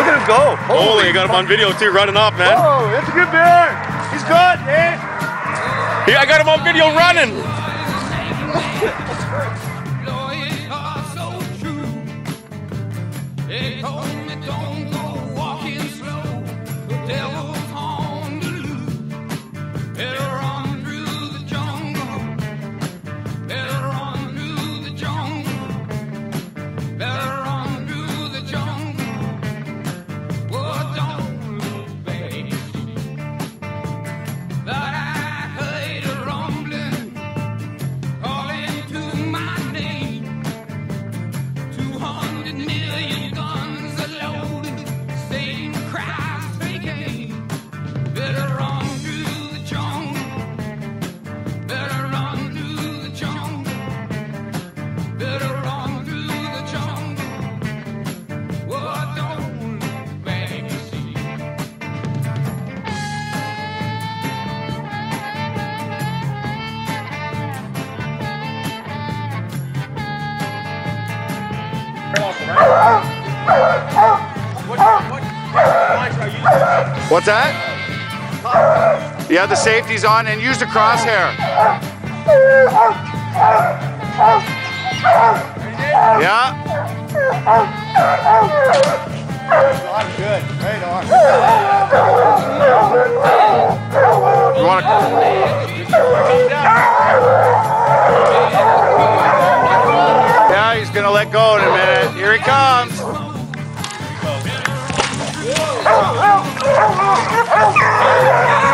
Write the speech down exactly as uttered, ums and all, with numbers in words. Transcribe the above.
at him go. Holy, I got him on video too, running off, man. Oh, that's a good bear. He's good, eh? Yeah, I got him on video running. What's that? Yeah, the safety's on and use the crosshair. Yeah. Good. Right on. You want to? Yeah, he's gonna let go in a minute. Here he comes. Oh,